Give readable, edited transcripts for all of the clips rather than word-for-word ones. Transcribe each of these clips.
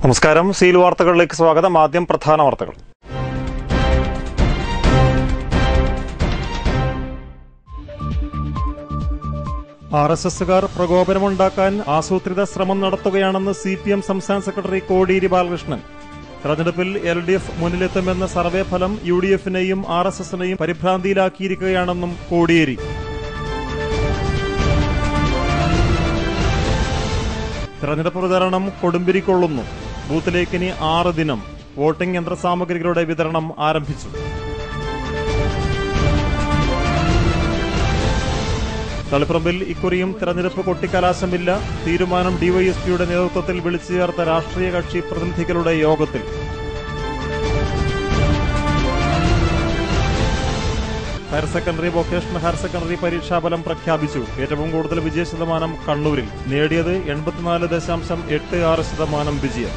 നമസ്കാരം. സീൽ വാർത്തകളിലേക്ക് സ്വാഗതം. ആദ്യം പ്രധാന വാർത്തകൾ. RSSകാർ പ്രകോപനമുണ്ടാക്കാൻ ആസൂത്രിത ശ്രമം നടത്തുകയാണെന്ന് CPM സംസ്ഥാന സെക്രട്ടറി കോടിയേരി ബാലകൃഷ്ണൻ. തെരഞ്ഞെടുപ്പിൽ LDF മുന്നിലെത്തുമെന്ന സർവേ ഫലം UDFനെയും RSSനെയും പരിഭ്രാന്തിയിലാക്കിയിരിക്കുകയാണെന്നും കോടിയേരി. തെരഞ്ഞെടുപ്പ് പ്രചാരണം കൊടുമ്പിരിക്കൊള്ളുന്നു. ബൂത്തിലേക്കിനി 6 ദിനം. വോട്ടിംഗ് യന്ത്രസാമഗ്രികളുടെ വിതരണം ആരംഭിച്ചു. തളിപ്പറമ്പിൽ ഇക്കുറിയും തെരഞ്ഞെടുപ്പ് കൊട്ടിക്കലാശമില്ല. തീരുമാനം DYSPയുടെ നേതൃത്വത്തിൽ വിളിച്ചു ചേർത്ത രാഷ്ട്രീയ കക്ഷി പ്രതിനിധികളുടെ യോഗത്തിൽ. Higher secondary, vocational higher secondary പരീക്ഷാഫലം പ്രഖ്യാപിച്ചു. ഏറ്റവും കൂടുതൽ വിജയശതമാനം കണ്ണൂരിൽ. നേടിയത് 84.86% വിജയം.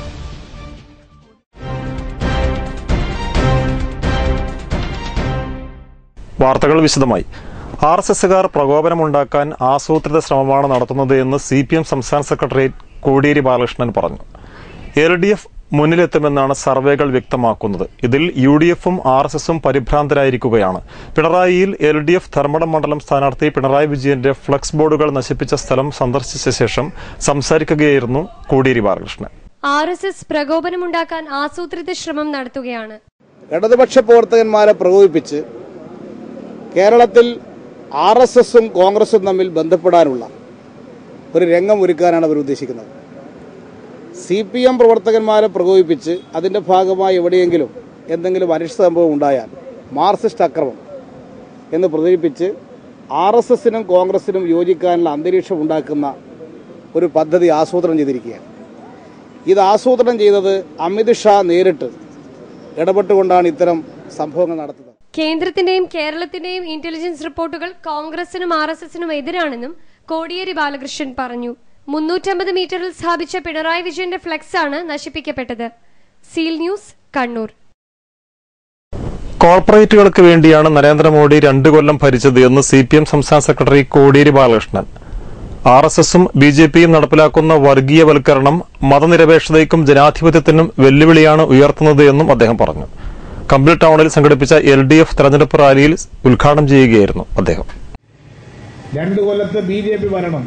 വാർത്തകൾ വിശദമായി. RSSകാർ പ്രകോപനമുണ്ടാക്കാൻ ആസൂത്രിത ശ്രമമാണ് നടത്തുന്നത് എന്ന് CPM സംസ്ഥാന സെക്രട്ടറി കോടിയേരി ബാലകൃഷ്ണൻ പറഞ്ഞു. LDF മുന്നിലെത്തുമെന്നാണ് സർവേകൾ വ്യക്തമാക്കുന്നത്. ഇതിൽ UDFും RSSും പരിഭ്രാന്തരായിരിക്കുകയാണ്. പിണറായിയിൽ LDF ധർമ്മടം മണ്ഡലം സ്ഥാനാർത്ഥി പിണറായി വിജയന്റെ ഫ്ലക്സ് ബോർഡുകൾ നശിപ്പിച്ച സ്ഥലം സന്ദർശിച്ച ശേഷം സംസാരിക്കുകയായിരുന്നു കോടിയേരി ബാലകൃഷ്ണൻ. RSS പ്രകോപനമുണ്ടാക്കാൻ ആസൂത്രിത ശ്രമം നടത്തുകയാണ്. ഇടതുപക്ഷ പ്രവർത്തകന്മാരെ പ്രകോപിപ്പിച്ച് കേരളത്തിൽ RSSും കോൺഗ്രസും തമ്മിൽ ബന്ധപ്പെടാനുള്ള ഒരു രംഗം ഒരുക്കാനാണ് അവർ ഉദ്ദേശിക്കുന്നത്. CPM പ്രവർത്തകന്മാരെ പ്രകോപിപ്പിച്ച് അതിൻ്റെ ഭാഗമായി എവിടെയെങ്കിലും എന്തെങ്കിലും അനിഷ്ട സംഭവം ഉണ്ടായാൽ മാർക്സിസ്റ്റ് അക്രമം എന്ന് പ്രചരിപ്പിച്ച് RSSനും കോൺഗ്രസിനും യോജിക്കാനുള്ള അന്തരീക്ഷം ഉണ്ടാക്കുന്ന ഒരു പദ്ധതി ആസൂത്രണം ചെയ്തിരിക്കുകയാണ്. ഇത് ആസൂത്രണം ചെയ്തത് അമിത് ഷാ നേരിട്ട് ഇടപെട്ടുകൊണ്ടാണ് ഇത്തരം സംഭവങ്ങൾ നടത്തുന്നത്. കേന്ദ്രത്തിന്റെയും കേരളത്തിന്റെയും ഇന്റലിജൻസ് റിപ്പോർട്ടുകൾ കോൺഗ്രസിനും RSSനും എതിരാണെന്നും കോടിയേരി ബാലകൃഷ്ണൻ പറഞ്ഞു. 350 മീറ്ററിൽ സ്ഥാപിച്ച പിണറായി വിജയന്റെ ഫ്ലെക്സാണ് നശിപ്പിക്കപ്പെട്ടത്. Seal News, Kannur. കോർപ്പറേറ്റുകൾക്ക് വേണ്ടിയാണ് നരേന്ദ്രമോദി 2 കൊല്ലം ഭരിച്ചത് എന്ന് CPM സംസ്ഥാന സെക്രട്ടറി കോടിയേരി ബാലകൃഷ്ണൻ. RSSും BJPയും നടപ്പിലാക്കുന്ന വർഗീയവൽക്കരണം മതനിരപേക്ഷതയ്ക്കും ജനാധിപത്യത്തിനും വെല്ലുവിളിയാണ് ഉയർത്തുന്നത് എന്നും അദ്ദേഹം പറഞ്ഞു. കമ്പിൽ ടൗണിൽ സംഘടിപ്പിച്ച LDF തെരഞ്ഞെടുപ്പ് റാലിയിൽ ഉദ്ഘാടനം ചെയ്യുകയായിരുന്നു അദ്ദേഹം. 2 കൊല്ലത്തെ BJP ഭരണം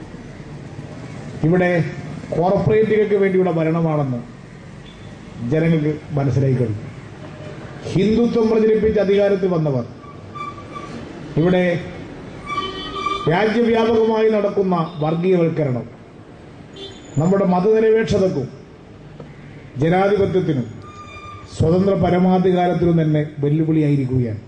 ഇവിടെ കോർപ്പറേറ്റുകൾക്ക് വേണ്ടിയുള്ള ഭരണമാണെന്ന് ജനങ്ങൾക്ക് മനസ്സിലായി കഴിഞ്ഞു. ഹിന്ദുത്വം പ്രചരിപ്പിച്ച് അധികാരത്തിൽ വന്നവർ ഇവിടെ രാജ്യവ്യാപകമായി നടക്കുന്ന വർഗീയവൽക്കരണം നമ്മുടെ മതനിരപേക്ഷതക്കും ജനാധിപത്യത്തിനും സ്വതന്ത്ര പരമാധികാരത്തിനും തന്നെ വെല്ലുവിളിയായിരിക്കുകയാണ്.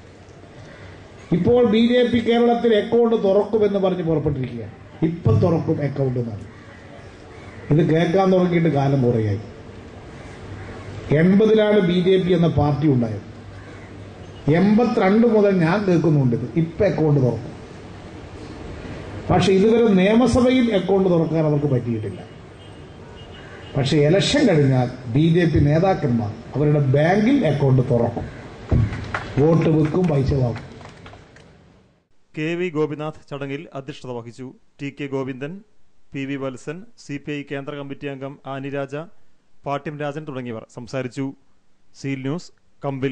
ഇപ്പോൾ BJP കേരളത്തിൽ അക്കൗണ്ട് തുറക്കുമെന്ന് പറഞ്ഞ് പുറപ്പെട്ടിരിക്കുകയാണ്. ഇപ്പം തുറക്കും അക്കൗണ്ട് എന്നാണ്. ഇത് കേൾക്കാൻ തുടങ്ങിയിട്ട് കാലം കുറയായി. 80-ലാണ് BJP എന്ന പാർട്ടി ഉണ്ടായത്. 82 മുതൽ ഞാൻ കേൾക്കുന്നുണ്ട് ഇപ്പം അക്കൗണ്ട് തുറക്കും. പക്ഷെ ഇതുവരെ നിയമസഭയിൽ അക്കൗണ്ട് തുറക്കാൻ അവർക്ക് പറ്റിയിട്ടില്ല. പക്ഷെ ഇലക്ഷൻ കഴിഞ്ഞാൽ BJP നേതാക്കന്മാർ അവരുടെ ബാങ്കിൽ അക്കൗണ്ട് തുറക്കും, വോട്ട് വെക്കും, പൈസ വാങ്ങും. KV ഗോപിനാഥ് ചടങ്ങിൽ അധ്യക്ഷത വഹിച്ചു. TK Govindan, PV Valsan, CPI കേന്ദ്ര കമ്മിറ്റി അംഗം ആനിരാജ, പാട്യം രാജൻ തുടങ്ങിയവർ സംസാരിച്ചു. സീൽ ന്യൂസ്, കമ്പിൽ.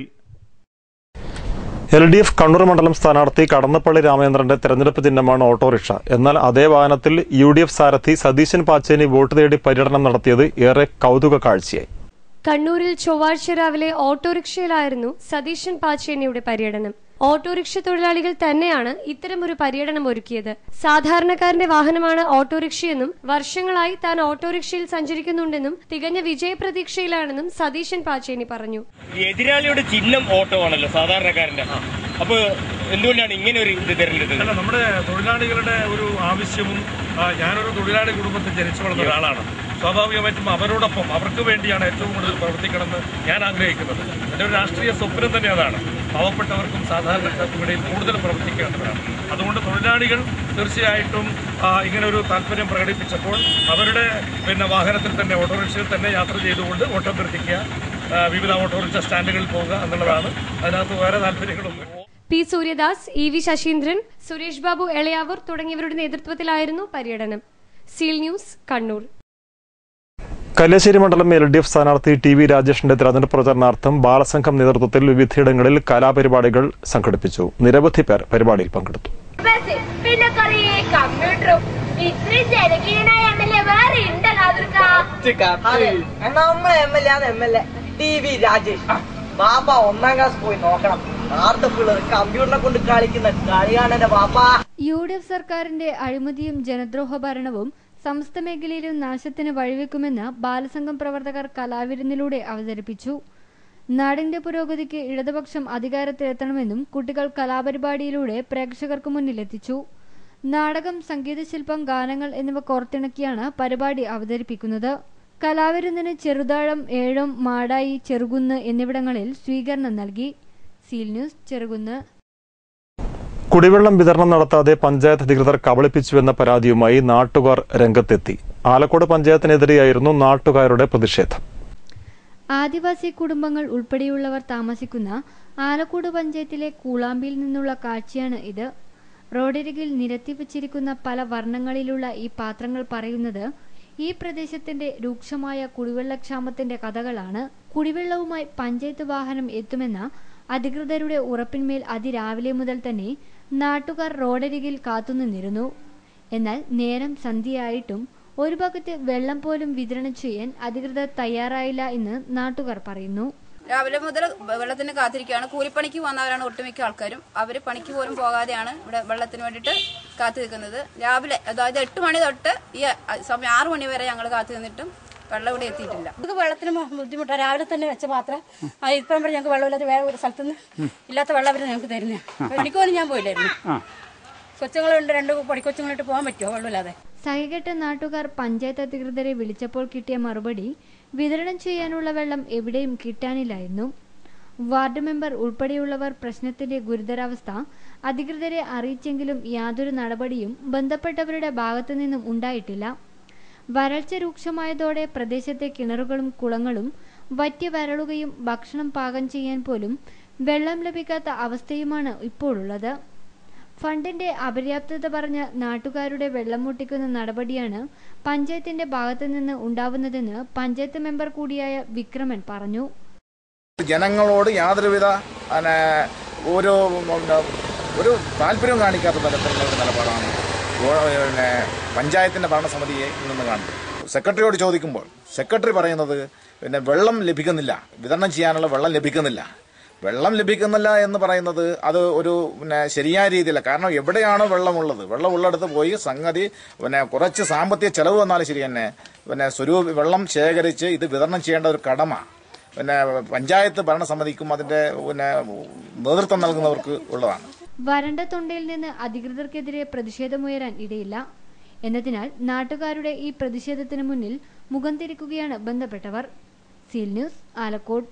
LDF കണ്ണൂർ മണ്ഡലം സ്ഥാനാർത്ഥി കടന്നപ്പള്ളി രാമചന്ദ്രന്റെ തെരഞ്ഞെടുപ്പ് ചിഹ്നമാണ് ഓട്ടോറിക്ഷ. എന്നാൽ അതേ വാഹനത്തിൽ UDF സാരഥി സതീശൻ പാച്ചേനി വോട്ട് തേടി പര്യടനം നടത്തിയത് ഏറെ കൗതുക കാഴ്ചയായി. കണ്ണൂരിൽ ചൊവ്വാഴ്ച രാവിലെ ഓട്ടോറിക്ഷയിലായിരുന്നു സതീശൻ പാച്ചേനിയുടെ പര്യടനം. ഓട്ടോറിക്ഷ തൊഴിലാളികൾ തന്നെയാണ് ഇത്തരമൊരു പര്യടനം ഒരുക്കിയത്. സാധാരണക്കാരന്റെ വാഹനമാണ് ഓട്ടോറിക്ഷയെന്നും വർഷങ്ങളായി താൻ ഓട്ടോറിക്ഷയിൽ സഞ്ചരിക്കുന്നുണ്ടെന്നും തികഞ്ഞ വിജയപ്രതീക്ഷയിലാണെന്നും സതീശൻ പാച്ചേനി പറഞ്ഞു. എതിരാളിയുടെ ചിഹ്നം ഓട്ടോ ആണല്ലോ സാധാരണക്കാരന്റെ. അപ്പൊ എന്തുകൊണ്ടാണ് ഇങ്ങനെ ഒരു ഇത് തിരഞ്ഞെടുത്തത്? നമ്മുടെ തൊഴിലാളികളുടെ ഒരു ആവശ്യവും, ഞാനൊരു തൊഴിലാളി കുടുംബത്തിൽ ജനിച്ചു വളർന്ന ഒരാളാണ്. സ്വാഭാവികമായിട്ടും അവരോടൊപ്പം അവർക്ക് വേണ്ടിയാണ് ഏറ്റവും കൂടുതൽ പ്രവർത്തിക്കണമെന്ന് ഞാൻ ആഗ്രഹിക്കുന്നത്. എൻ്റെ ഒരു രാഷ്ട്രീയ സ്വപ്നം തന്നെ അതാണ്. പാവപ്പെട്ടവർക്കും സാധാരണക്കാർക്കും ഇടയിൽ കൂടുതൽ പ്രവർത്തിക്കേണ്ടതാണ്. അതുകൊണ്ട് തൊഴിലാളികൾ തീർച്ചയായിട്ടും ഇങ്ങനൊരു താല്പര്യം പ്രകടിപ്പിച്ചപ്പോൾ അവരുടെ വാഹനത്തിൽ തന്നെ, ഓട്ടോറിക്ഷയിൽ തന്നെ യാത്ര ചെയ്തുകൊണ്ട് ഓട്ടോബർത്തിക്കുക, വിവിധ ഓട്ടോറിക്ഷ സ്റ്റാൻഡുകളിൽ പോവുക എന്നുള്ളതാണ്. അതിനകത്ത് വേറെ താല്പര്യങ്ങളൊന്നും. P. സൂര്യദാസ്, EV ശശീന്ദ്രൻ, സുരേഷ് ബാബു എളയാവൂർ തുടങ്ങിയവരുടെ നേതൃത്വത്തിലായിരുന്നു പര്യടനം. Seal News, Kannur. കല്യാശ്ശേരി മണ്ഡലം LDF സ്ഥാനാർത്ഥി TV രാജേഷിന്റെ തെരഞ്ഞെടുപ്പ് പ്രചരണാർത്ഥം ബാലസംഘം നേതൃത്വത്തിൽ വിവിധയിടങ്ങളിൽ കലാപരിപാടികൾ സംഘടിപ്പിച്ചു. നിരവധി പേർ പരിപാടിയിൽ പങ്കെടുത്തു. ബാബ 1ാം ക്ലാസ് പോയി നോക്കണം. ആർത്തെ പിള്ളേർ കമ്പ്യൂട്ടറിനെ കൊണ്ട് കളിക്കുന്ന കളിയാണ് എന്റെ ബാബ. UDF സർക്കാരിന്റെ അഴിമതിയും ജനദ്രോഹ ഭരണവും സമസ്ത മേഖലയിലും നാശത്തിന് വഴിവെക്കുമെന്ന് ബാലസംഘം പ്രവർത്തകർ കലാവിരുന്നിലൂടെ അവതരിപ്പിച്ചു. നാടിന്റെ പുരോഗതിക്ക് ഇടതുപക്ഷം അധികാരത്തിലെത്തണമെന്നും കുട്ടികൾ കലാപരിപാടിയിലൂടെ പ്രേക്ഷകർക്ക് മുന്നിലെത്തിച്ചു. നാടകം, സംഗീതശില്പം, ഗാനങ്ങൾ എന്നിവ കോർത്തിണക്കിയാണ് പരിപാടി അവതരിപ്പിക്കുന്നത്. കലാവിരുന്നിന് ചെറുതാഴം, ഏഴം, മാടായി, ചെറുകുന്ന് എന്നിവിടങ്ങളിൽ സ്വീകരണം നൽകി. ZEAL news, Cherukunnu. കുടിവെള്ളം വിതരണം നടത്താതെ പഞ്ചായത്ത് അധികൃതർ കബളിപ്പിച്ചുവെന്ന പരാതിയുമായി നാട്ടുകാർ രംഗത്തെത്തി. ആലക്കോട് പഞ്ചായത്തിനെതിരെയായിരുന്നു നാട്ടുകാരുടെ പ്രതിഷേധം. ആദിവാസി കുടുംബങ്ങൾ ഉൾപ്പെടെയുള്ളവർ താമസിക്കുന്ന ആലക്കോട് പഞ്ചായത്തിലെ കൂളാമ്പിയിൽ നിന്നുള്ള കാഴ്ചയാണ് ഇത്. റോഡരികിൽ നിരത്തിവച്ചിരിക്കുന്ന പല വർണ്ണങ്ങളിലുള്ള ഈ പാത്രങ്ങൾ പറയുന്നത് ഈ പ്രദേശത്തിന്റെ രൂക്ഷമായ കുടിവെള്ളക്ഷാമത്തിന്റെ കഥകളാണ്. കുടിവെള്ളവുമായി പഞ്ചായത്ത് വാഹനം എത്തുമെന്ന അധികൃതരുടെ ഉറപ്പിന്മേൽ അതിരാവിലെ മുതൽ തന്നെ നാട്ടുകാർ റോഡരികിൽ കാത്തുനിന്നിരുന്നു. എന്നാൽ നേരം സന്ധ്യയായിട്ടും ഒരു ഭാഗത്ത് വെള്ളം പോലും വിതരണം ചെയ്യാൻ അധികൃതർ തയ്യാറായില്ല എന്ന് നാട്ടുകാർ പറയുന്നു. രാവിലെ മുതൽ വെള്ളത്തിന് കാത്തിരിക്കുകയാണ്. കൂലിപ്പണിക്ക് വന്നവരാണ് ഒട്ടുമിക്ക ആൾക്കാരും. അവർ പണിക്ക് പോലും പോകാതെയാണ് ഇവിടെ വെള്ളത്തിന് വേണ്ടിയിട്ട് കാത്തു നിൽക്കുന്നത്. രാവിലെ അതായത് 8 മണി തൊട്ട് ഈ സമയം 6 മണി വരെ ഞങ്ങൾ കാത്തു നിന്നിട്ടും വെള്ളം ഇവിടെ എത്തിയിട്ടില്ല. നമുക്ക് വെള്ളത്തിന് ബുദ്ധിമുട്ടാണ്. രാവിലെ തന്നെ വെച്ച മാത്രം ഇപ്പം വരെ ഞങ്ങൾക്ക് വെള്ളമില്ലാത്ത വേറെ ഒരു സ്ഥലത്തുനിന്ന് ഇല്ലാത്ത വെള്ളം അവർ ഞങ്ങൾക്ക് തരുന്നേ. പണിക്ക് പോലും ഞാൻ പോയില്ലായിരുന്നു. കൊച്ചുങ്ങളുണ്ട്, 2 പണിക്കൊച്ചുങ്ങളിട്ട് പോകാൻ പറ്റുമോ വെള്ളമില്ലാതെ? സഹികെട്ട നാട്ടുകാർ പഞ്ചായത്ത് അധികൃതരെ വിളിച്ചപ്പോൾ കിട്ടിയ മറുപടി വിതരണം ചെയ്യാനുള്ള വെള്ളം എവിടെയും കിട്ടാനില്ലായിരുന്നു. വാർഡ് മെമ്പർ ഉൾപ്പെടെയുള്ളവർ പ്രശ്നത്തിന്റെ ഗുരുതരാവസ്ഥ അധികൃതരെ അറിയിച്ചെങ്കിലും യാതൊരു നടപടിയും ബന്ധപ്പെട്ടവരുടെ ഭാഗത്തു നിന്നും ഉണ്ടായിട്ടില്ല. വരൾച്ച രൂക്ഷമായതോടെ പ്രദേശത്തെ കിണറുകളും കുളങ്ങളും വറ്റി വരളുകയും ഭക്ഷണം പാകം ചെയ്യാൻ പോലും വെള്ളം ലഭിക്കാത്ത അവസ്ഥയുമാണ് ഇപ്പോഴുള്ളത്. ഫണ്ടിന്റെ അപര്യാപ്തത പറഞ്ഞ് നാട്ടുകാരുടെ വെള്ളം മുട്ടിക്കുന്ന നടപടിയാണ് പഞ്ചായത്തിന്റെ ഭാഗത്തു നിന്ന് ഉണ്ടാവുന്നതെന്ന് പഞ്ചായത്ത് മെമ്പർ കൂടിയായ വിക്രമൻ പറഞ്ഞു. ജനങ്ങളോട് യാതൊരുവിധ ഒരു താല്പര്യവും കാണിക്കാത്ത തരത്തിലുള്ള ഒരു നിലപാടാണ് പഞ്ചായത്തിന്റെ ഭരണസമിതിയെ നിന്ന് കാണുന്നത്. സെക്രട്ടറിയോട് ചോദിക്കുമ്പോൾ സെക്രട്ടറി പറയുന്നത് വെള്ളം ലഭിക്കുന്നില്ല, വിതരണം ചെയ്യാനുള്ള വെള്ളം ലഭിക്കുന്നില്ല. വെള്ളം ലഭിക്കുന്നില്ല എന്ന് പറയുന്നത് അത് ഒരു ശരിയായ രീതിയില്ല. കാരണം എവിടെയാണോ വെള്ളമുള്ളത്, വെള്ളം ഉള്ളിടത്ത് പോയി സംഗതി കുറച്ച് സാമ്പത്തിക ചെലവ് വന്നാലും ശരി തന്നെ വെള്ളം ശേഖരിച്ച് ഇത് വിതരണം ചെയ്യേണ്ട ഒരു കടമ പഞ്ചായത്ത് ഭരണസമിതിക്കും അതിന്റെ നേതൃത്വം നൽകുന്നവർക്ക് ഉള്ളതാണ്. വരണ്ട തൊണ്ടയിൽ നിന്ന് അധികൃതർക്കെതിരെ പ്രതിഷേധമുയരാൻ ഇടയില്ല എന്നതിനാൽ നാട്ടുകാരുടെ ഈ പ്രതിഷേധത്തിന് മുന്നിൽ മുഖം തിരിക്കുകയാണ് ബന്ധപ്പെട്ടവർ. ZEAL news, Alakode.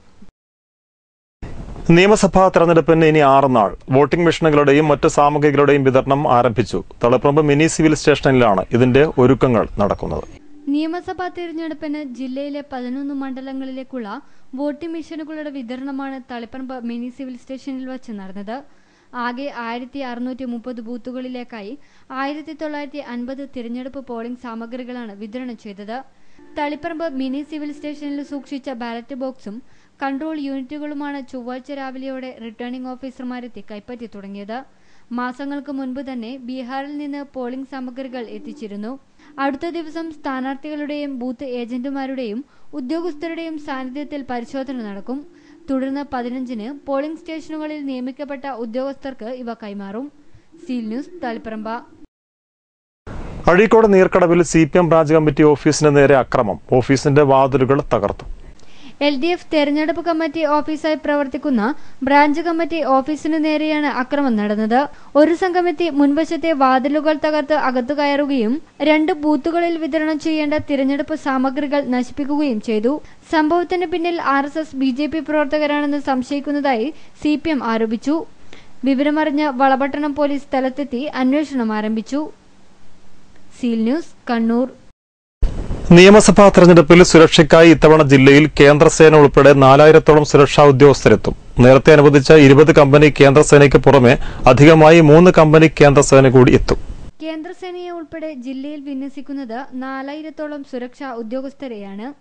നിയമസഭാ തെരഞ്ഞെടുപ്പിന് ഇനി 6 നാൾ. വോട്ടിംഗ് മെഷീനുകളുടെയും മറ്റ് സാമഗ്രികളുടെയും വിതരണം ആരംഭിച്ചു. തളിപ്പറമ്പ് മിനി സിവിൽ സ്റ്റേഷനിലാണ് ഇതിന്റെ ഒരുക്കങ്ങൾ നടക്കുന്നത്. നിയമസഭാ തിരഞ്ഞെടുപ്പിന് ജില്ലയിലെ 11 മണ്ഡലങ്ങളിലേക്കുള്ള വോട്ടിംഗ് മെഷീനുകളുടെ വിതരണമാണ് തളിപ്പറമ്പ് മിനി സിവിൽ സ്റ്റേഷനിൽ വച്ച് നടന്നത്. ആകെ 1630 ബൂത്തുകളിലേക്കായി 1950 തിരഞ്ഞെടുപ്പ് പോളിംഗ് സാമഗ്രികളാണ് വിതരണം ചെയ്തത്. തളിപ്പറമ്പ് മിനി സിവിൽ സ്റ്റേഷനിൽ സൂക്ഷിച്ച ബാലറ്റ് ബോക്സും കൺട്രോൾ യൂണിറ്റുകളുമാണ് ചൊവ്വാഴ്ച രാവിലെയോടെ റിട്ടേണിംഗ് ഓഫീസർമാരെത്തി കൈപ്പറ്റി തുടങ്ങിയത്. മാസങ്ങൾക്ക് മുൻപ് തന്നെ ബീഹാറിൽ നിന്ന് പോളിംഗ് സാമഗ്രികൾ എത്തിച്ചിരുന്നു. അടുത്ത ദിവസം സ്ഥാനാർത്ഥികളുടെയും ബൂത്ത് ഏജന്റുമാരുടെയും ഉദ്യോഗസ്ഥരുടെയും സാന്നിധ്യത്തിൽ പരിശോധന നടക്കും. തുടർന്ന് 15-ന് പോളിംഗ് സ്റ്റേഷനുകളിൽ നിയമിക്കപ്പെട്ട ഉദ്യോഗസ്ഥർക്ക് ഇവ കൈമാറും. ZEAL news, Taliparamba. അഴീക്കോട് നീർക്കടവിൽ CPM ബ്രാഞ്ച് കമ്മിറ്റി ഓഫീസിന് നേരെ അക്രമം. ഓഫീസിന്റെ വാതിലുകൾ തകർത്തു. LDF തെരഞ്ഞെടുപ്പ് കമ്മിറ്റി ഓഫീസായി പ്രവർത്തിക്കുന്ന ബ്രാഞ്ച് കമ്മിറ്റി ഓഫീസിനു നേരെയാണ് അക്രമം നടന്നത്. ഒരു സംഘമെത്തി മുൻവശത്തെ വാതിലുകൾ തകർത്ത് അകത്തു കയറുകയും 2 ബൂത്തുകളിൽ വിതരണം ചെയ്യേണ്ട തിരഞ്ഞെടുപ്പ് സാമഗ്രികൾ നശിപ്പിക്കുകയും ചെയ്തു. സംഭവത്തിന് പിന്നിൽ RSS BJP പ്രവർത്തകരാണെന്ന് സംശയിക്കുന്നതായി CPM ആരോപിച്ചു. വിവരമറിഞ്ഞ് വളപട്ടണം പോലീസ് സ്ഥലത്തെത്തി അന്വേഷണം ആരംഭിച്ചു. ZEAL news, Kannur. നിയമസഭാ തെരഞ്ഞെടുപ്പിൽ സുരക്ഷയ്ക്കായി ഇത്തവണ ജില്ലയിൽ കേന്ദ്രസേന ഉൾപ്പെടെ 4000-ഓളം സുരക്ഷാ ഉദ്യോഗസ്ഥരെത്തും. നേരത്തെ അനുവദിച്ച 20 കമ്പനി കേന്ദ്രസേനയ്ക്ക് പുറമെ അധികമായി 3 കമ്പനി കേന്ദ്രസേന കൂടി എത്തും. കേന്ദ്രസേനയെ ഉൾപ്പെടെ ജില്ലയിൽ വിന്യസിക്കുന്നത് 4000-ഓളം സുരക്ഷാ ഉദ്യോഗസ്ഥരെയാണ്.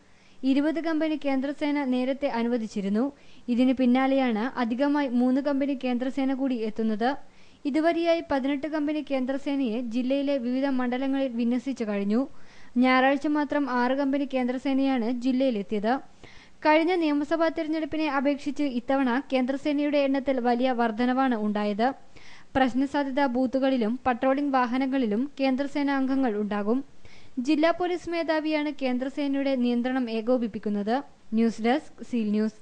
20 കമ്പനി കേന്ദ്രസേന നേരത്തെ അനുവദിച്ചിരുന്നു. ഇതിന് പിന്നാലെയാണ് അധികമായി 3 കമ്പനി കേന്ദ്രസേന കൂടി എത്തുന്നത്. ഇതുവരെയായി 18 കമ്പനി കേന്ദ്രസേനയെ ജില്ലയിലെ വിവിധ മണ്ഡലങ്ങളിൽ വിന്യസിച്ചു കഴിഞ്ഞു. ഞായറാഴ്ച മാത്രം 6 കമ്പനി കേന്ദ്രസേനയാണ് ജില്ലയിലെത്തിയത്. കഴിഞ്ഞ നിയമസഭാ തെരഞ്ഞെടുപ്പിനെ അപേക്ഷിച്ച് ഇത്തവണ കേന്ദ്രസേനയുടെ എണ്ണത്തിൽ വലിയ വർധനവാണ് ഉണ്ടായത്. പ്രശ്നസാധ്യതാ ബൂത്തുകളിലും പട്രോളിംഗ് വാഹനങ്ങളിലും കേന്ദ്രസേന അംഗങ്ങൾ ഉണ്ടാകും. ജില്ലാ പോലീസ് മേധാവിയാണ് കേന്ദ്രസേനയുടെ നിയന്ത്രണം ഏകോപിപ്പിക്കുന്നത്. News desk seal News.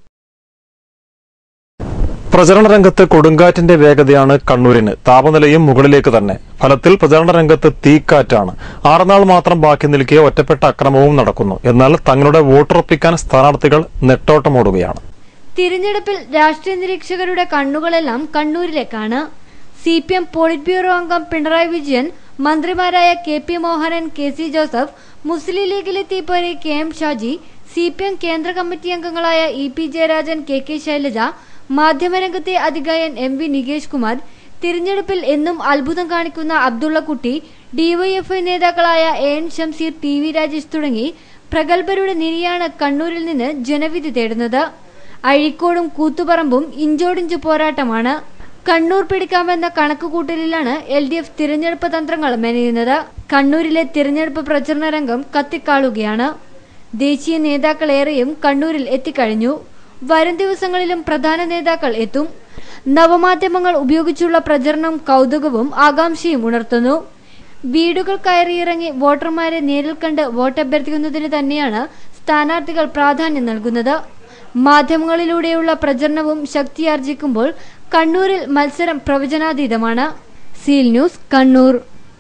പ്രചരണ രംഗത്ത് കൊടുങ്കാറ്റിന്റെ വേഗതയാണ് കണ്ണൂരിന്. താപനിലയും മുകളിലേക്ക് തന്നെ. ഫലത്തിൽ പ്രചരണ രംഗത്ത് തീക്കാറ്റാണ്. 6 നാൾ മാത്രം ബാക്കി നിൽക്കെ ഒറ്റപ്പെട്ട അക്രമവും നടക്കുന്നു. എന്നാൽ തങ്ങളുടെ വോട്ടുറപ്പിക്കാൻ സ്ഥാനാർത്ഥികൾ നെട്ടോട്ടമോടുകയാണ്. തിരഞ്ഞെടുപ്പിൽ രാഷ്ട്രീയ നിരീക്ഷകരുടെ കണ്ണുകളെല്ലാം കണ്ണൂരിലേക്കാണ്. CPM പോളിറ്റ് ബ്യൂറോ അംഗം പിണറായി വിജയൻ, മന്ത്രിമാരായ KP Mohanan, KC Joseph, Muslim ലീഗിലെ തീപ്പൊരി KM ഷാജി, CPM കേന്ദ്ര കമ്മിറ്റി അംഗങ്ങളായ EP ജയരാജൻ, KK ശൈലജ, മാധ്യമരംഗത്തെ അതികായൻ MV നികേഷ് കുമാർ, തിരഞ്ഞെടുപ്പിൽ എന്നും അത്ഭുതം കാണിക്കുന്ന അബ്ദുള്ളക്കുട്ടി, DYFI നേതാക്കളായ AN ഷംസീർ, TV രാജേഷ് തുടങ്ങി പ്രഗത്ഭരുടെ നിരയാണ് കണ്ണൂരിൽ നിന്ന് ജനവിധി തേടുന്നത്. അഴീക്കോടും കൂത്തുപറമ്പും ഇഞ്ചോടിഞ്ച് പോരാട്ടമാണ്. കണ്ണൂർ പിടിക്കാമെന്ന കണക്കുകൂട്ടലിലാണ് LDF തിരഞ്ഞെടുപ്പ് തന്ത്രങ്ങൾ മെനയുന്നത്. കണ്ണൂരിലെ തിരഞ്ഞെടുപ്പ് പ്രചരണ രംഗം കത്തിക്കാളുകയാണ്. ദേശീയ നേതാക്കളേറെയും കണ്ണൂരിൽ എത്തിക്കഴിഞ്ഞു. വരും ദിവസങ്ങളിലും പ്രധാന നേതാക്കൾ എത്തും. നവമാധ്യമങ്ങൾ ഉപയോഗിച്ചുള്ള പ്രചരണം കൗതുകവും ആകാംക്ഷയും ഉണർത്തുന്നു. വീടുകൾ കയറിയിറങ്ങി വോട്ടർമാരെ നേരിൽ കണ്ട് വോട്ടഭ്യർത്ഥിക്കുന്നതിന് തന്നെയാണ് സ്ഥാനാർത്ഥികൾ പ്രാധാന്യം നൽകുന്നത്. മാധ്യമങ്ങളിലൂടെയുള്ള പ്രചരണവും ശക്തിയാർജിക്കുമ്പോൾ കണ്ണൂരിൽ മത്സരം പ്രവചനാതീതമാണ്. Zeal News, Kannur.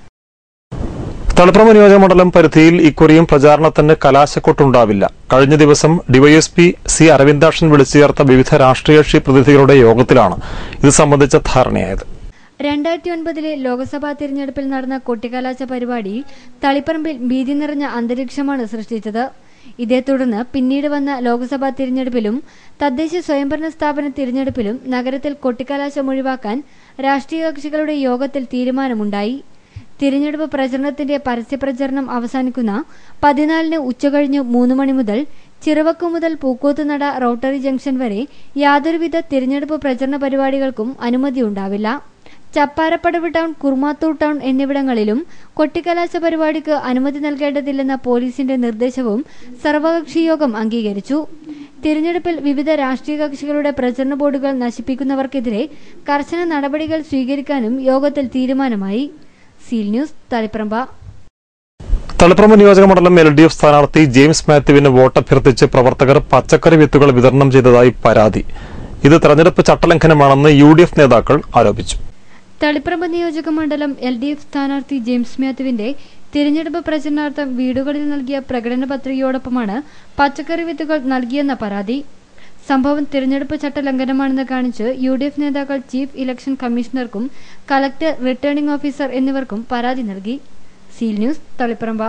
തളിപ്പറമ്പ് നിയോജകമണ്ഡലം പരിധിയിൽ ഇക്കുറിയും പ്രചാരണത്തിന് കലാശക്കൊട്ടുണ്ടാവില്ല. കഴിഞ്ഞ ദിവസം DYSP C അരവിന്ദാക്ഷൻ വിളിച്ചു ചേർത്ത വിവിധ രാഷ്ട്രീയ കക്ഷി പ്രതിനിധികളുടെ യോഗത്തിലാണ് ഇത് സംബന്ധിച്ച ധാരണയായത്. 2009 ലോക്സഭാ തിരഞ്ഞെടുപ്പിൽ നടന്ന കൊട്ടിക്കലാശ പരിപാടിയിൽ തളിപ്പറമ്പിൽ ഭീതി നിറഞ്ഞ അന്തരീക്ഷമാണ് സൃഷ്ടിച്ചത്. ഇതേ തുടർന്ന് പിന്നീട് വന്ന ലോക്സഭാ തിരഞ്ഞെടുപ്പിലും തദ്ദേശ സ്വയംഭരണ സ്ഥാപന തിരഞ്ഞെടുപ്പിലും നഗരത്തിൽ കൊട്ടിക്കലാശം ഒഴിവാക്കാൻ രാഷ്ട്രീയ കക്ഷികളുടെ യോഗത്തിൽ തീരുമാനമുണ്ടായി. തിരഞ്ഞെടുപ്പ് പ്രചരണത്തിന്റെ പരസ്യപ്രചരണം അവസാനിക്കുന്ന 14-ന് ഉച്ചകഴിഞ്ഞ് 3 മണി മുതൽ ചിറവക്കു മുതൽ പൂക്കോത്തുനട റോട്ടറി ജംഗ്ഷൻ വരെ യാതൊരുവിധ തിരഞ്ഞെടുപ്പ് പ്രചരണ പരിപാടികൾക്കും അനുമതിയുണ്ടാവില്ല. ചപ്പാരപ്പടവ് ടൗൺ, കുർമാത്തൂർ ടൗൺ എന്നിവിടങ്ങളിലും കൊട്ടിക്കലാശ പരിപാടിക്ക് അനുമതി നൽകേണ്ടതില്ലെന്ന പോലീസിന്റെ നിർദ്ദേശവും സർവകക്ഷി യോഗം അംഗീകരിച്ചു. തിരഞ്ഞെടുപ്പിൽ വിവിധ രാഷ്ട്രീയ കക്ഷികളുടെ പ്രചരണ ബോർഡുകൾ നശിപ്പിക്കുന്നവർക്കെതിരെ കർശന നടപടികൾ സ്വീകരിക്കാനും യോഗത്തിൽ തീരുമാനമായി. Seal News, Taliparamba. തളിപ്പറമ്പ് നിയോജകമണ്ഡലം LDF സ്ഥാനാർത്ഥി ജെയിംസ് മാത്യുവിന് വോട്ടഭ്യർത്ഥിച്ച് പ്രവർത്തകർ പച്ചക്കറി വിത്തുകൾ വിതരണം ചെയ്തതായി പരാതി. ഇത് തെരഞ്ഞെടുപ്പ് ചട്ടലംഘനമാണെന്ന് UDF നേതാക്കൾ ആരോപിച്ചു. തളിപ്പറമ്പ് നിയോജകമണ്ഡലം LDF സ്ഥാനാർത്ഥി ജെയിംസ് മാത്യുവിന്റെ തിരഞ്ഞെടുപ്പ് പ്രചരണാർത്ഥം വീടുകളിൽ നൽകിയ പ്രകടന പത്രികയോടൊപ്പമാണ് പച്ചക്കറി വിത്തുകൾ നൽകിയെന്ന പരാതി. സംഭവം തിരഞ്ഞെടുപ്പ് ചട്ടലംഘനമാണെന്ന് കാണിച്ച് UDF നേതാക്കൾ ചീഫ് ഇലക്ഷൻ കമ്മീഷണർക്കും കളക്ടർ, റിട്ടേണിംഗ് ഓഫീസർ എന്നിവർക്കും പരാതി നൽകി. Seal News, Taliparamba.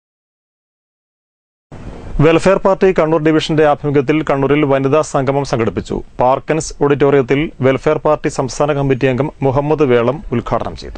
Welfare Party Kannur ഡിവിഷന്റെ ആഭിമുഖ്യത്തിൽ കണ്ണൂരിൽ വനിതാ സംഗമം സംഘടിപ്പിച്ചു. പാർക്കൻസ് ഓഡിറ്റോറിയത്തിൽ വെൽഫെയർ പാർട്ടി സംസ്ഥാന കമ്മിറ്റി അംഗം മുഹമ്മദ് വേളം ഉദ്ഘാടനം ചെയ്തു.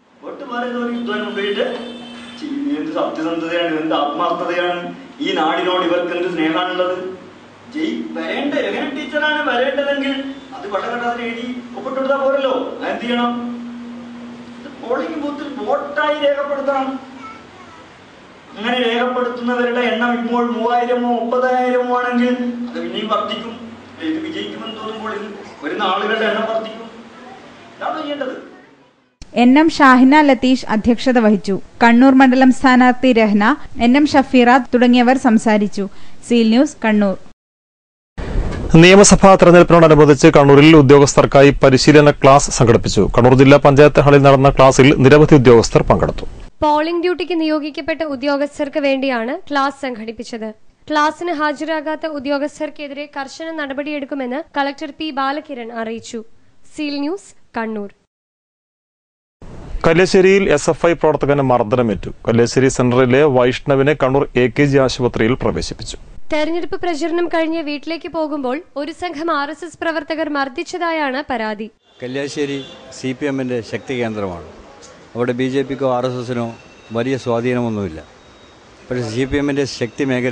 സത്യസന്ധതയാണ്, എന്ത് ആത്മാർത്ഥതയാണ്, ഈ നാടിനോട് ഇവർക്ക് എന്ത് സ്നേഹമാണുള്ളത്. വരേണ്ട എങ്ങനെ ടീച്ചറാണ് വരേണ്ടതെങ്കിൽ അത് വെള്ളക്കടത്തിൽ എഴുതി ഒപ്പിട്ടെടുത്താൽ പോരല്ലോ. എന്ത് ചെയ്യണം? പോളിംഗ് ബൂത്തിൽ വോട്ടായി രേഖപ്പെടുത്തണം. അങ്ങനെ രേഖപ്പെടുത്തുന്നവരുടെ എണ്ണം ഇപ്പോൾ 3000-ഓ 30,000-ഓ ആണെങ്കിൽ അത് പിന്നെയും വർദ്ധിക്കും. ഇത് വിജയിക്കുമെന്ന് തോന്നുമ്പോൾ വരുന്ന ആളുകളുടെ എണ്ണം വർദ്ധിക്കും. ഇതാണ് ചെയ്യേണ്ടത്. NM ഷാഹിന ലതീഷ് അധ്യക്ഷത വഹിച്ചു. കണ്ണൂർ മണ്ഡലം സ്ഥാനാർത്ഥി രഹ്ന, NM ഷഫീറ തുടങ്ങിയവർ സംസാരിച്ചു. Seal News, Kannur. നിയമസഭാ തെരഞ്ഞെടുപ്പിനോടനുബന്ധിച്ച് കണ്ണൂരിൽ ഉദ്യോഗസ്ഥർക്കായി പരിശീലന ക്ലാസ് സംഘടിപ്പിച്ചു. കണ്ണൂർ ജില്ലാ പഞ്ചായത്ത് ഹാളിൽ നടന്ന ക്ലാസിൽ നിരവധി ഉദ്യോഗസ്ഥർ പങ്കെടുത്തു. പോളിംഗ് ഡ്യൂട്ടിക്ക് നിയോഗിക്കപ്പെട്ട ഉദ്യോഗസ്ഥർക്ക് വേണ്ടിയാണ് ക്ലാസ് സംഘടിപ്പിച്ചത്. ക്ലാസിന് ഹാജരാകാത്ത ഉദ്യോഗസ്ഥർക്കെതിരെ കർശന നടപടിയെടുക്കുമെന്ന് കളക്ടർ P ബാലകിരൺ അറിയിച്ചു. Seal News, Kannur. കല്യാശ്ശേരിയിൽ SFI പ്രവർത്തകന് മർദ്ദനമേറ്റു. കല്യാശ്ശേരി സെന്ററിലെ വൈഷ്ണവിനെ കണ്ണൂർ AKG ആശുപത്രിയിൽ പ്രവേശിപ്പിച്ചു. തെരഞ്ഞെടുപ്പ് പ്രചരണം കഴിഞ്ഞ് വീട്ടിലേക്ക് പോകുമ്പോൾ ഒരു സംഘം RSS പ്രവർത്തകർ മർദ്ദിച്ചതായാണ് പരാതി. കല്യാശ്ശേരി CPMന്റെ ശക്തി കേന്ദ്രമാണ്. അവിടെ BJPക്കോ RSSനോ വലിയ സ്വാധീനമൊന്നുമില്ല. പക്ഷേ CPMന്റെ ശക്തി മേഖലയിൽ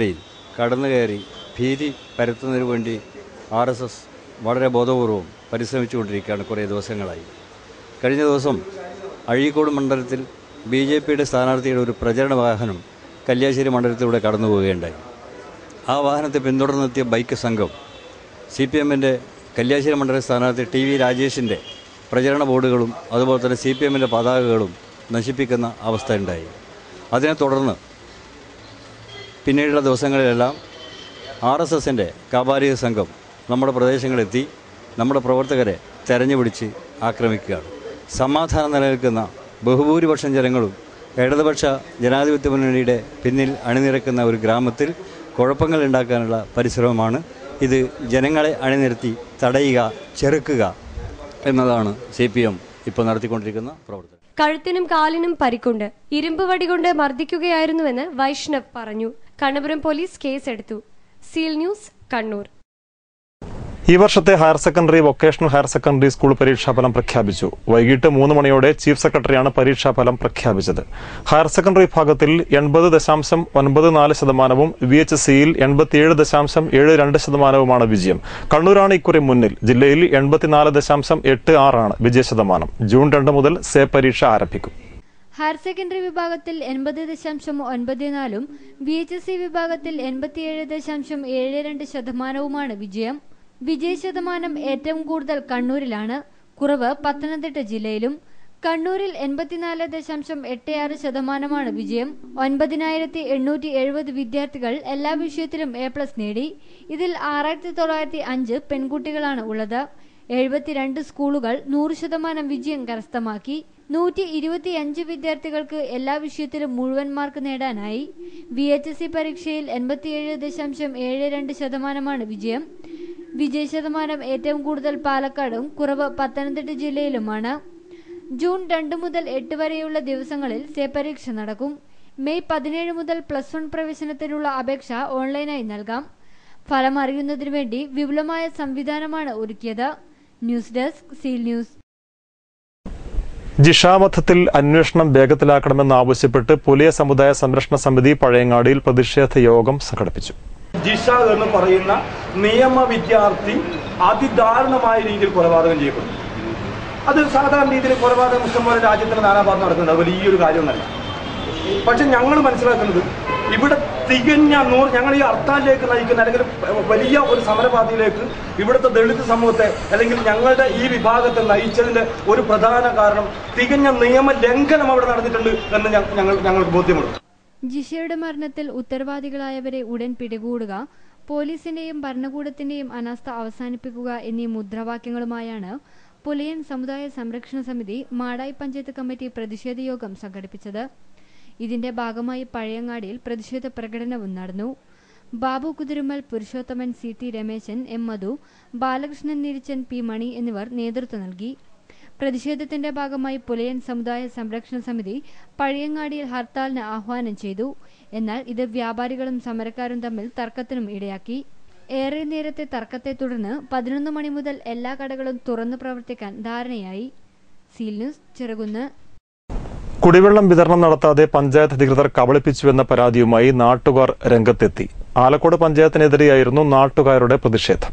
കടന്നു കയറി ഭീതി പരത്തുന്നതിന് വേണ്ടി RSS വളരെ ബോധപൂർവം പരിശ്രമിച്ചുകൊണ്ടിരിക്കുകയാണ് കുറേ ദിവസങ്ങളായി. കഴിഞ്ഞ ദിവസം അഴീക്കോട് മണ്ഡലത്തിൽ BJPയുടെ സ്ഥാനാർത്ഥിയുടെ ഒരു പ്രചരണ വാഹനം കല്യാശ്ശേരി മണ്ഡലത്തിലൂടെ കടന്നു പോവുകയുണ്ടായി. ആ വാഹനത്തെ പിന്തുടർന്നെത്തിയ ബൈക്ക് സംഘം CPMൻ്റെ കല്യാശ്ശേരി മണ്ഡല സ്ഥാനാർത്ഥി TV രാജേഷിൻ്റെ പ്രചരണ ബോർഡുകളും അതുപോലെ തന്നെ CPMൻ്റെ പതാകകളും നശിപ്പിക്കുന്ന അവസ്ഥയുണ്ടായി. അതിനെ തുടർന്ന് പിന്നീടുള്ള ദിവസങ്ങളിലെല്ലാം RSSൻ്റെ കാബാലിക സംഘം നമ്മുടെ പ്രദേശങ്ങളെത്തി നമ്മുടെ പ്രവർത്തകരെ തെരഞ്ഞുപിടിച്ച് ആക്രമിക്കുകയാണ്. സമാധാനം നിലനിൽക്കുന്ന ബഹുഭൂരിപക്ഷം ജനങ്ങളും ഇടതുപക്ഷ ജനാധിപത്യ മുന്നണിയുടെ പിന്നിൽ അണിനിരക്കുന്ന ഒരു ഗ്രാമത്തിൽ കുഴപ്പങ്ങൾ ഉണ്ടാക്കാനുള്ള പരിശ്രമമാണ്. ഇത് ജനങ്ങളെ അണിനിരത്തി തടയുക, ചെറുക്കുക എന്നതാണ് CPM ഇപ്പോൾ നടത്തിക്കൊണ്ടിരിക്കുന്ന പ്രവർത്തനം. കഴുത്തിനും കാലിനും പരിക്കുണ്ട്. ഇരുമ്പ് വടികൊണ്ട് മർദ്ദിക്കുകയായിരുന്നുവെന്ന് വൈഷ്ണവ് പറഞ്ഞു. കണ്ണപുരം പോലീസ് കേസെടുത്തു. Seal News, Kannur. ഈ വർഷത്തെ higher secondary, vocational higher secondary school പരീക്ഷാഫലം പ്രഖ്യാപിച്ചു. വൈകിട്ട് 3 മണിയോടെ ചീഫ് സെക്രട്ടറിയാണ് പരീക്ഷാഫലം പ്രഖ്യാപിച്ചത്. ഹയർ സെക്കൻഡറി വിഭാഗത്തിൽ 80.94%, VHSCയിൽ 87.72% വിജയം. കണ്ണൂരാണ് ഇക്കുറി മുന്നിൽ. ജില്ലയിൽ 84.86% വിജയശതമാനം. ജൂൺ 2 മുതൽ സേ പരീക്ഷ ആരംഭിക്കും. ഹയർ സെക്കൻഡറി വിഭാഗത്തിൽ 80.94%, VHSC വിഭാഗത്തിൽ 87.72% വിജയം. വിജയശതമാനം ഏറ്റവും കൂടുതൽ കണ്ണൂരിലാണ്. കുറവ് പത്തനംതിട്ട ജില്ലയിലും. കണ്ണൂരിൽ 84.86% വിജയം. 9,870 വിദ്യാർത്ഥികൾ എല്ലാ വിഷയത്തിലും A+ നേടി. ഇതിൽ 6,905 പെൺകുട്ടികളാണ് ഉള്ളത്. 72 സ്കൂളുകൾ 100% വിജയം കരസ്ഥമാക്കി. 125 വിദ്യാർത്ഥികൾക്ക് എല്ലാ വിഷയത്തിലും മുഴുവൻ മാർക്ക് നേടാനായി. VHSC പരീക്ഷയിൽ 87.72% വിജയം. വിജയശതമാനം ഏറ്റവും കൂടുതൽ പാലക്കാടും കുറവ് പത്തനംതിട്ട ജില്ലയിലുമാണ്. ജൂൺ 2 മുതൽ 8 വരെയുള്ള ദിവസങ്ങളിൽ സേ പരീക്ഷ നടക്കും. മെയ് 17 മുതൽ +1 പ്രവേശനത്തിനുള്ള അപേക്ഷ ഓൺലൈനായി നൽകാം. ഫലം അറിയുന്നതിനു വേണ്ടി വിപുലമായ സംവിധാനമാണ് ഒരുക്കിയത്. News desk, seal News. Jisha വധത്തിൽ അന്വേഷണം വേഗത്തിലാക്കണമെന്നാവശ്യപ്പെട്ട് പുലിയ സമുദായ സംരക്ഷണ സമിതി പഴയങ്ങാടിയിൽ പ്രതിഷേധ യോഗം സംഘടിപ്പിച്ചു. ജിഷ എന്ന് പറയുന്ന നിയമ വിദ്യാർത്ഥി അതിദാരുണമായ രീതിയിൽ കൊലപാതകം ചെയ്യപ്പെടുന്നു. അത് സാധാരണ രീതിയിൽ കൊലപാതകം ഇഷ്ടംപോലെ രാജ്യത്തിന്റെ നാനാഭാഗം നടക്കുന്നത് വലിയൊരു കാര്യമൊന്നല്ല. പക്ഷെ ഞങ്ങൾ മനസ്സിലാക്കുന്നത് ഇവിടെ തികഞ്ഞ ഞങ്ങൾ ഈ ഹർത്താലിലേക്ക് നയിക്കുന്ന അല്ലെങ്കിൽ വലിയ ഒരു സമരപാതയിലേക്ക് ഇവിടുത്തെ ദളിത് സമൂഹത്തെ അല്ലെങ്കിൽ ഞങ്ങളുടെ ഈ വിഭാഗത്തെ നയിച്ചതിന്റെ ഒരു പ്രധാന കാരണം തികഞ്ഞ നിയമ ലംഘനം അവിടെ നടന്നിട്ടുണ്ട് എന്ന് ഞങ്ങൾക്ക് ബോധ്യമുണ്ട്. ജിഷയുടെ മരണത്തിൽ ഉത്തരവാദികളായവരെ ഉടൻ പിടികൂടുക, പോലീസിന്റെയും ഭരണകൂടത്തിന്റെയും അനാസ്ഥ അവസാനിപ്പിക്കുക എന്നീ മുദ്രാവാക്യങ്ങളുമായാണ് പുലിയൻ സമുദായ സംരക്ഷണ സമിതി മാടായി പഞ്ചായത്ത് കമ്മിറ്റി പ്രതിഷേധ യോഗം സംഘടിപ്പിച്ചത്. ഇതിന്റെ ഭാഗമായി പഴയങ്ങാടിയിൽ പ്രതിഷേധ പ്രകടനവും നടന്നു. ബാബു കുതിരുമൽ, പുരുഷോത്തമൻ, CT രമേശൻ, M മധു, ബാലകൃഷ്ണൻ നിരിച്ചൻ, P മണി എന്നിവർ നേതൃത്വം നൽകി. പ്രതിഷേധത്തിന്റെ ഭാഗമായി പുലയൻ സമുദായ സംരക്ഷണ സമിതി പഴയങ്ങാടിയിൽ ഹർത്താലിന് ആഹ്വാനം ചെയ്തു. എന്നാൽ ഇത് വ്യാപാരികളും സമരക്കാരും തമ്മിൽ തർക്കത്തിനും ഇടയാക്കി. ഏറെ നേരത്തെ തർക്കത്തെ തുടർന്ന് 11 മണി മുതൽ എല്ലാ കടകളും തുറന്നു പ്രവർത്തിക്കാൻ ധാരണയായി. Seal News, Cherukunnu. കുടിവെള്ളം വിതരണം നടത്താതെ പഞ്ചായത്ത് അധികൃതർ കബളിപ്പിച്ചുവെന്ന പരാതിയുമായി നാട്ടുകാർ രംഗത്തെത്തി. ആലക്കോട് പഞ്ചായത്തിനെതിരെയായിരുന്നു നാട്ടുകാരുടെ പ്രതിഷേധം.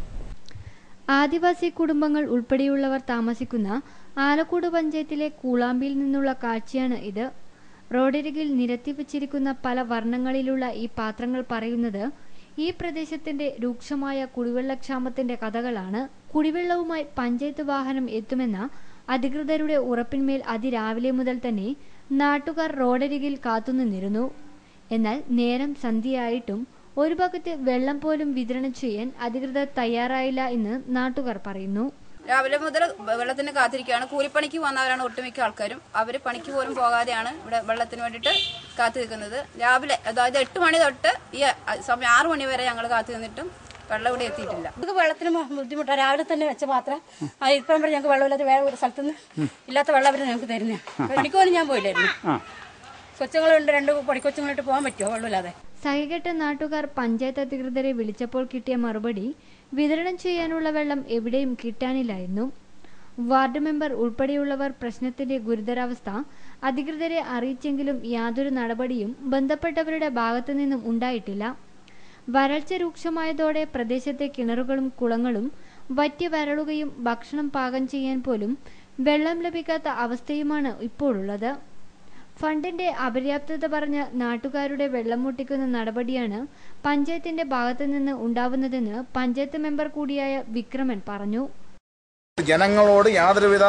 ആദിവാസി കുടുംബങ്ങൾ ഉൾപ്പെടെയുള്ളവർ താമസിക്കുന്ന ആലക്കോട് പഞ്ചായത്തിലെ കൂളാമ്പിയിൽ നിന്നുള്ള കാഴ്ചയാണ് ഇത്. റോഡരികിൽ നിരത്തിവച്ചിരിക്കുന്ന പല വർണ്ണങ്ങളിലുള്ള ഈ പാത്രങ്ങൾ പറയുന്നത് ഈ പ്രദേശത്തിന്റെ രൂക്ഷമായ കുടിവെള്ളക്ഷാമത്തിന്റെ കഥകളാണ്. കുടിവെള്ളവുമായി പഞ്ചായത്ത് വാഹനം എത്തുമെന്ന അധികൃതരുടെ ഉറപ്പിന്മേൽ അതിരാവിലെ മുതൽ തന്നെ നാട്ടുകാർ റോഡരികിൽ കാത്തുനിന്നിരുന്നു. എന്നാൽ നേരം സന്ധ്യയായിട്ടും ഒരു ഭാഗത്ത് വെള്ളം പോലും വിതരണം ചെയ്യാൻ അധികൃതർ തയ്യാറായില്ല എന്ന് നാട്ടുകാർ പറയുന്നു. രാവിലെ മുതൽ വെള്ളത്തിന് കാത്തിരിക്കുകയാണ്. കൂലിപ്പണിക്ക് വന്നവരാണ് ഒട്ടുമിക്ക ആൾക്കാരും. അവർ പണിക്ക് പോലും പോകാതെയാണ് ഇവിടെ വെള്ളത്തിന് വേണ്ടിയിട്ട് കാത്തു നിൽക്കുന്നത്. രാവിലെ അതായത് 8 മണി തൊട്ട് ഈ സമയം 6 മണി വരെ ഞങ്ങൾ കാത്തു നിന്നിട്ടും വെള്ളം ഇവിടെ എത്തിയിട്ടില്ല. നമുക്ക് വെള്ളത്തിന് ബുദ്ധിമുട്ടാണ്. രാവിലെ തന്നെ വെച്ച പാത്രം ഇപ്പം വരെ ഞങ്ങൾക്ക് വെള്ളമില്ലാത്ത വേറെ ഒരു സ്ഥലത്തുനിന്ന് ഇല്ലാത്ത വെള്ളം അവർ ഞങ്ങൾക്ക് തരുന്നേ. പണിക്ക് പോലും ഞാൻ പോയില്ലായിരുന്നു. കൊച്ചുങ്ങളുണ്ട്, 2 പണിക്കൊച്ചുങ്ങളിട്ട് പോകാൻ പറ്റുമോ വെള്ളമില്ലാതെ? സഹികെട്ട നാട്ടുകാർ പഞ്ചായത്ത് അധികൃതരെ വിളിച്ചപ്പോൾ കിട്ടിയ മറുപടി വിതരണം ചെയ്യാനുള്ള വെള്ളം എവിടെയും കിട്ടാനില്ലായിരുന്നു. വാർഡ് മെമ്പർ ഉൾപ്പെടെയുള്ളവർ പ്രശ്നത്തിന്റെ ഗുരുതരാവസ്ഥ അധികൃതരെ അറിയിച്ചെങ്കിലും യാതൊരു നടപടിയും ബന്ധപ്പെട്ടവരുടെ ഭാഗത്തു നിന്നും ഉണ്ടായിട്ടില്ല. വരൾച്ച രൂക്ഷമായതോടെ പ്രദേശത്തെ കിണറുകളും കുളങ്ങളും വറ്റി വരളുകയും ഭക്ഷണം പാകം ചെയ്യാൻ പോലും വെള്ളം ലഭിക്കാത്ത അവസ്ഥയുമാണ് ഇപ്പോഴുള്ളത്. ഫണ്ടിന്റെ അപര്യാപ്തത പറഞ്ഞ് നാട്ടുകാരുടെ വെള്ളം മുട്ടിക്കുന്ന നടപടിയാണ് പഞ്ചായത്തിന്റെ ഭാഗത്തു നിന്ന് ഉണ്ടാവുന്നതെന്ന് പഞ്ചായത്ത് മെമ്പർ കൂടിയായ വിക്രമൻ പറഞ്ഞു. ജനങ്ങളോട് യാതൊരുവിധ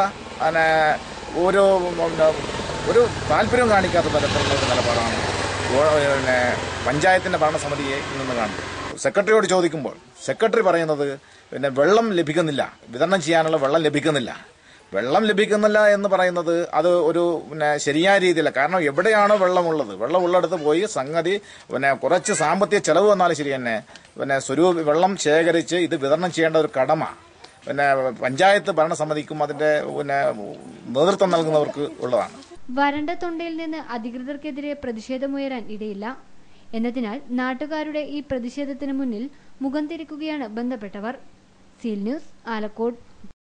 ഒരു താല്പര്യവും കാണിക്കാത്ത തരത്തിലുള്ള ഒരു നിലപാടാണ് പഞ്ചായത്തിന്റെ ഭരണസമിതിയെ നിന്ന് കാണുന്നത്. സെക്രട്ടറിയോട് ചോദിക്കുമ്പോൾ സെക്രട്ടറി പറയുന്നത് വെള്ളം ലഭിക്കുന്നില്ല, വിതരണം ചെയ്യാനുള്ള വെള്ളം ലഭിക്കുന്നില്ല. വെള്ളം ലഭിക്കുന്നില്ല എന്ന് പറയുന്നത് അത് ഒരു ശരിയായ രീതിയില്ല. കാരണം എവിടെയാണോ വെള്ളമുള്ളത്, വെള്ളമുള്ളിടത്ത് പോയി സംഗതി കുറച്ച് സാമ്പത്തിക ചെലവ് വന്നാലും ശരി തന്നെ വെള്ളം ശേഖരിച്ച് ഇത് വിതരണം ചെയ്യേണ്ട ഒരു കടമ പഞ്ചായത്ത് ഭരണസമിതിക്കും അതിന്റെ നേതൃത്വം നൽകുന്നവർക്ക് ഉള്ളതാണ്. വരണ്ട തൊണ്ടയിൽ നിന്ന് അധികൃതർക്കെതിരെ പ്രതിഷേധമുയരാൻ ഇടയില്ല എന്നതിനാൽ നാട്ടുകാരുടെ ഈ പ്രതിഷേധത്തിന് മുന്നിൽ മുഖം തിരിക്കുകയാണ് ബന്ധപ്പെട്ടവർ. Seal News, Alakode.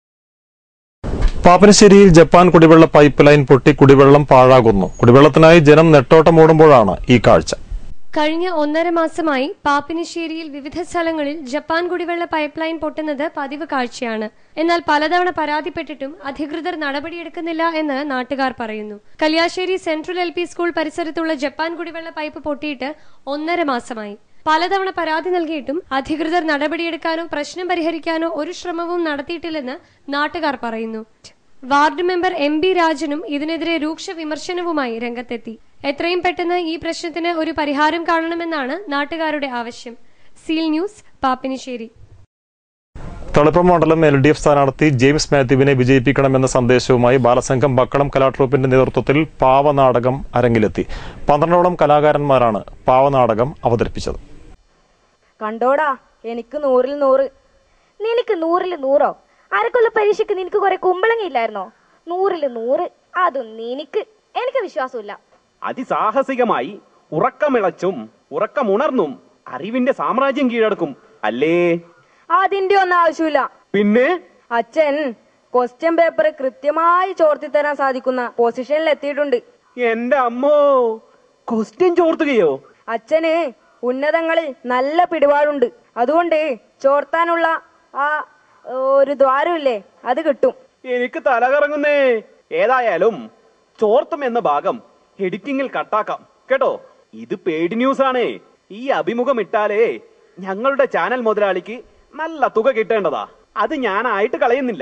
പാപ്പനശ്ശേരിയിൽ ജപ്പാൻ കുടിവെള്ള പൈപ്പ് ലൈൻ പൊട്ടി കുടിവെള്ളം പാഴാകുന്നു. കുടിവെള്ളത്തിനായി ജനം നെട്ടോട്ടമോടുമ്പോഴാണ് ഈ കാഴ്ച. കഴിഞ്ഞ 1.5 മാസമായി പാപ്പിനിശ്ശേരിയിൽ വിവിധ സ്ഥലങ്ങളിൽ ജപ്പാൻ കുടിവെള്ള പൈപ്പ് ലൈൻ പൊട്ടുന്നത് പതിവ് കാഴ്ചയാണ്. എന്നാൽ പലതവണ പരാതിപ്പെട്ടിട്ടും അധികൃതർ നടപടിയെടുക്കുന്നില്ല എന്ന് നാട്ടുകാർ പറയുന്നു. കല്യാശ്ശേരി സെൻട്രൽ LP സ്കൂൾ പരിസരത്തുള്ള ജപ്പാൻ കുടിവെള്ള പൈപ്പ് പൊട്ടിയിട്ട് 1.5 മാസമായി. പലതവണ പരാതി നൽകിയിട്ടും അധികൃതർ നടപടിയെടുക്കാനോ പ്രശ്നം പരിഹരിക്കാനോ ഒരു ശ്രമവും നടത്തിയിട്ടില്ലെന്ന് നാട്ടുകാർ പറയുന്നു. വാർഡ് മെമ്പർ MB രാജനും ഇതിനെതിരെ രൂക്ഷ വിമർശനവുമായി രംഗത്തെത്തി. എത്രയും പെട്ടെന്ന് ഈ പ്രശ്നത്തിന് ഒരു പരിഹാരം കാണണമെന്നാണ് നാട്ടുകാരുടെ ആവശ്യം. Seal news, Pappinisseri. തളിപ്പറമ്പ് മണ്ഡലം LDF സ്ഥാനാർത്ഥി ജെയിംസ് മാത്യുവിനെ വിജയിപ്പിക്കണമെന്ന സന്ദേശവുമായി ബാലസംഘം ബക്കളം കലാട്രൂപ്പിന്റെ നേതൃത്വത്തിൽ പാവനാടകം അരങ്ങിലെത്തി. 12ഓളം കലാകാരന്മാരാണ് പാവനാടകം അവതരിപ്പിച്ചത്. കണ്ടോടാ, എനിക്ക് 100-ൽ 100. നിനക്ക് 100-ൽ 100? അരക്കൊല്ല പരീക്ഷയ്ക്ക് നിനക്ക് കുറെ കുമ്പളങ്ങിയില്ലായിരുന്നോ? 100-ൽ 100 അതും നിനക്ക്. എനിക്ക് വിശ്വാസമില്ല. അതിസാഹസികമായി ഉറക്കമിളച്ചും ഉറക്കമുണർന്നും അറിവിന്റെ സാമ്രാജ്യം കീഴടക്കും അല്ലേ? അതിന്റെ ഒന്നും ആവശ്യമില്ല. പിന്നെ അച്ഛൻ ക്വസ്റ്റ്യൻ പേപ്പർ കൃത്യമായി ചോർത്തി തരാൻ സാധിക്കുന്ന പൊസിഷനിൽ എത്തിയിട്ടുണ്ട്. എന്റെ അമ്മോ, ക്വസ്റ്റ്യൻ ചോർത്തുകയോ? അച്ഛന് ഉന്നതങ്ങളിൽ നല്ല പിടിപാടുണ്ട്. അതുകൊണ്ട് ചോർത്താനുള്ള ആ ഒരു ദ്വാരമില്ലേ, അത് കിട്ടും. എനിക്ക് തല കറങ്ങുന്നേ. ഏതായാലും ചോർത്തും എന്ന ഭാഗം എഡിറ്റിംഗിൽ കട്ടാക്കാം കേട്ടോ. ഇത് പെയ്ഡ് ന്യൂസ് ആണ്. ഈ അഭിമുഖം ഇട്ടാലേ ഞങ്ങളുടെ ചാനൽ മുതലാളിക്ക് നല്ല തുക കിട്ടേണ്ടതാ. അത് ഞാനായിട്ട് കളയുന്നില്ല.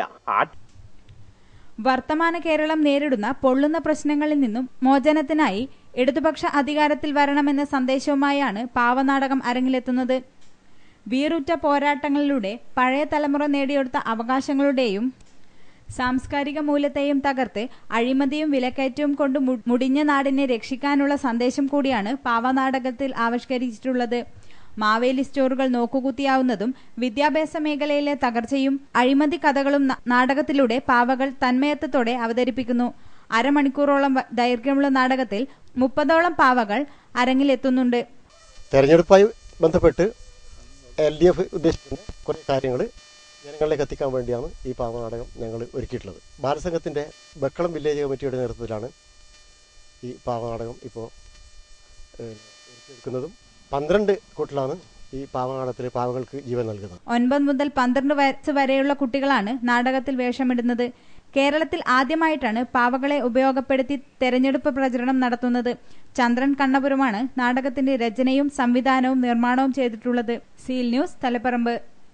വർത്തമാന കേരളം നേരിടുന്ന പൊള്ളുന്ന പ്രശ്നങ്ങളിൽ നിന്നും മോചനത്തിനായി ഇടതുപക്ഷ അധികാരത്തിൽ വരണമെന്ന സന്ദേശവുമായാണ് പാവനാടകം അരങ്ങിലെത്തുന്നത്. വീറുറ്റ പോരാട്ടങ്ങളിലൂടെ പഴയ തലമുറ നേടിയെടുത്ത അവകാശങ്ങളുടെയും സാംസ്കാരിക മൂല്യത്തെയും തകർത്ത് അഴിമതിയും വിലക്കയറ്റവും കൊണ്ട് മുടിഞ്ഞ നാടിനെ രക്ഷിക്കാനുള്ള സന്ദേശം കൂടിയാണ് പാവനാടകത്തിൽ ആവിഷ്കരിച്ചിട്ടുള്ളത്. മാവേലി സ്റ്റോറുകൾ നോക്കുകുത്തിയാവുന്നതും വിദ്യാഭ്യാസ മേഖലയിലെ തകർച്ചയും അഴിമതി കഥകളും നാടകത്തിലൂടെ പാവകൾ തന്മയത്വത്തോടെ അവതരിപ്പിക്കുന്നു. അരമണിക്കൂറോളം ദൈർഘ്യമുള്ള നാടകത്തിൽ 30ഓളം പാവകൾ അരങ്ങിലെത്തുന്നുണ്ട്. തെരഞ്ഞെടുപ്പുമായി ബന്ധപ്പെട്ട് LDF ഉദ്ദേശിക്കുന്ന കുറേ കാര്യങ്ങൾ ജനങ്ങളിലേക്ക് എത്തിക്കാൻ വേണ്ടിയാണ് ഈ പാവനാടകം ഞങ്ങൾ ഒരുക്കിയിട്ടുള്ളത്. ബാലസംഘത്തിൻ്റെ ബക്കളം വില്ലേജ് കമ്മിറ്റിയുടെ നേതൃത്വത്തിലാണ് ഈ പാവനാടകം ഇപ്പോൾ ഒരുക്കിയെടുക്കുന്നതും. 12 കൂട്ടിലാണ് ഈ പാവനാടകത്തിൽ പാവങ്ങൾക്ക് ജീവൻ നൽകുന്നത്. 9 മുതൽ 12 വയസ്സ് വരെയുള്ള കുട്ടികളാണ് നാടകത്തിൽ വേഷമിടുന്നത്. കേരളത്തിൽ ആദ്യമായിട്ടാണ് പാവകളെ ഉപയോഗപ്പെടുത്തി തെരഞ്ഞെടുപ്പ് പ്രചരണം നടത്തുന്നത്. ചന്ദ്രൻ കണ്ണപുരമാണ് നാടകത്തിന്റെ രചനയും സംവിധാനവും നിർമ്മാണവും ചെയ്തിട്ടുള്ളത്. Seal News, Taliparamba.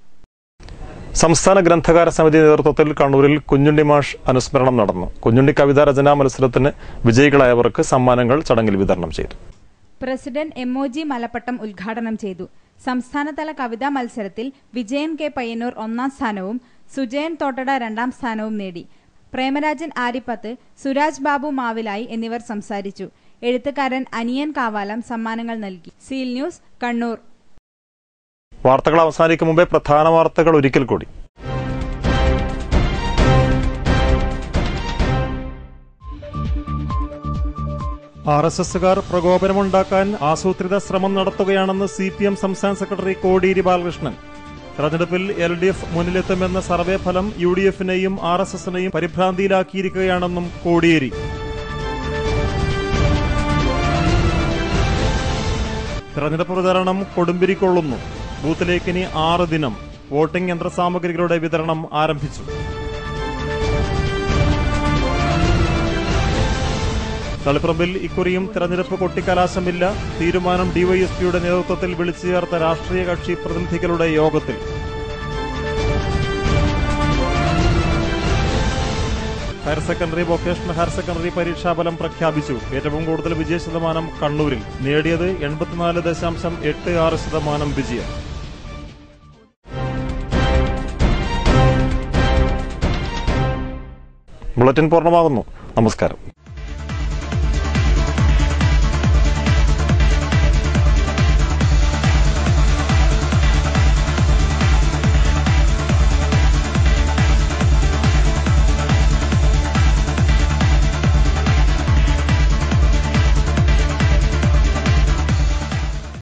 സംസ്ഥാന ഗ്രന്ഥകാര സമിതി നേതൃത്വത്തിൽ കണ്ണൂരിൽ കുഞ്ഞുണ്ണി മാഷ് അനുസ്മരണം നടന്നു. കുഞ്ഞുണ്ണി കവിതാ രചനാ മത്സരത്തിന് വിജയികളായവർക്ക് സമ്മാനങ്ങൾ ചടങ്ങിൽ വിതരണം ചെയ്തു. പ്രസിഡന്റ് MOG മലപ്പട്ടം ഉദ്ഘാടനം ചെയ്തു. സംസ്ഥാനതല കവിതാ മത്സരത്തിൽ വിജയൻ K പയ്യന്നൂർ 1ാം സ്ഥാനവും സുജയൻ തോട്ടട 2ാം സ്ഥാനവും നേടി. പ്രേമരാജൻ ആരിപ്പത്ത്, സുരാജ് ബാബു മാവിലായി എന്നിവർ സംസാരിച്ചു. എഴുത്തുകാരൻ അനിയൻ കാവാലം സമ്മാനങ്ങൾ നൽകി. Seal News, Kannur. വാർത്തകൾ അവസാനിക്കും മുമ്പേ പ്രധാന വാർത്തകൾ ഒരിക്കൽ കൂടി. RSSകാർ പ്രകോപനമുണ്ടാക്കാൻ ആസൂത്രിത ശ്രമം നടത്തുകയാണെന്ന് CPM സംസ്ഥാന സെക്രട്ടറി കോടിയേരി ബാലകൃഷ്ണൻ. തെരഞ്ഞെടുപ്പിൽ LDF മുന്നിലെത്തുമെന്ന സർവേ ഫലം UDFനെയും RSSനെയും പരിഭ്രാന്തിയിലാക്കിയിരിക്കുകയാണെന്നും കോടിയേരി. തെരഞ്ഞെടുപ്പ് പ്രചാരണം കൊടുമ്പിരിക്കൊള്ളുന്നു. ബൂത്തിലേക്ക് ഇനി 6 ദിനം. വോട്ടിംഗ് യന്ത്രസാമഗ്രികളുടെ വിതരണം ആരംഭിച്ചു. തളിപ്പറമ്പിൽ ഇക്കുറിയും തെരഞ്ഞെടുപ്പ് കൊട്ടിക്കലാശമില്ല. തീരുമാനം ഡിവൈഎസ്പിയുടെ നേതൃത്വത്തിൽ വിളിച്ചു ചേർത്ത രാഷ്ട്രീയ കക്ഷി പ്രതിനിധികളുടെ യോഗത്തിൽ. Higher secondary, vocational higher secondary പരീക്ഷാഫലം പ്രഖ്യാപിച്ചു. ഏറ്റവും കൂടുതൽ വിജയശതമാനം കണ്ണൂരിൽ. നേടിയത് 84.86% വിജയം. ബുള്ളറ്റിൻ പൂർണ്ണമാകുന്നു. നമസ്കാരം.